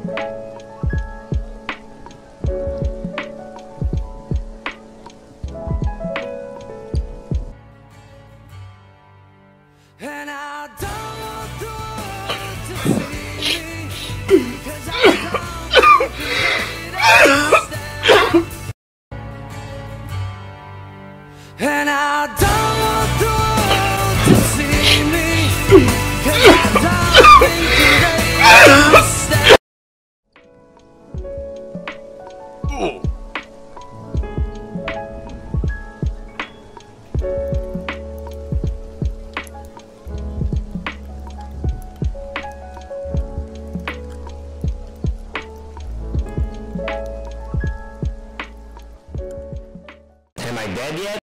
And I don't want the world to see me, 'cause I don't understand. And I don't want the world to see me, 'cause I don't think they understand. Am I dead yet?